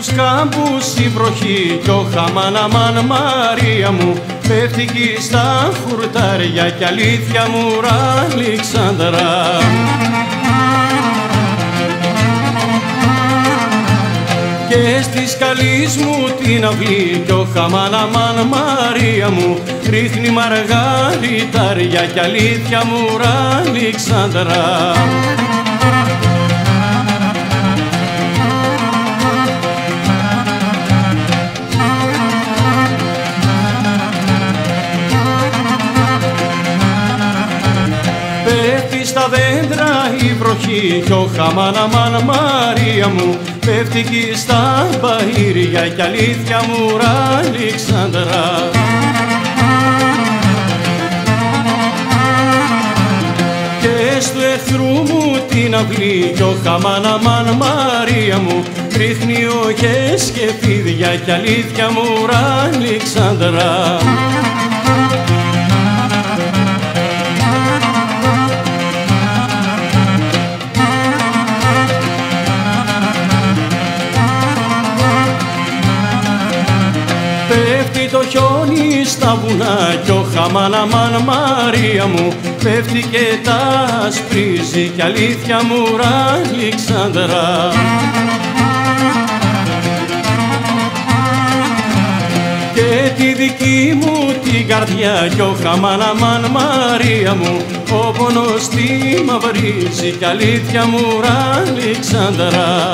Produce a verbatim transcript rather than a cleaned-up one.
στους κάμπους η βροχή κι ο χαμάν αμάν Μαρία μου πέφτει εκεί στα χουρτάρια κι αλήθεια μου Αλεξάνδρα. Και στις καλής μου την αυλή κι ο χαμάν αμάν Μαρία μου ρίχνει μαργαριτάρια κι αλήθεια μου Αλεξάνδρα. Πέφτει στα δέντρα η βροχή κι ο χαμάν αμάν Μαρία μου πέφτει εκεί στα μπαΐρια κι αλήθεια μου Αλεξάνδρα. Και στου εχθρού μου την αυλή κι ο χαμάν αμάν Μαρία μου ρίχνει οχές και φίδια κι αλήθεια μου Αλεξάνδρα. Πέφτει το χιόνι στα βουνά κι ο χαμάν αμάν Μαρία μου πέφτει και τα ασπρίζει κι αλήθεια μου Αλεξάνδρα. Και τη δική μου την καρδιά κι ο χαμάν αμάν Μαρία μου ο πόνος τη μαυρίζει κι αλήθεια μου Αλεξάνδρα.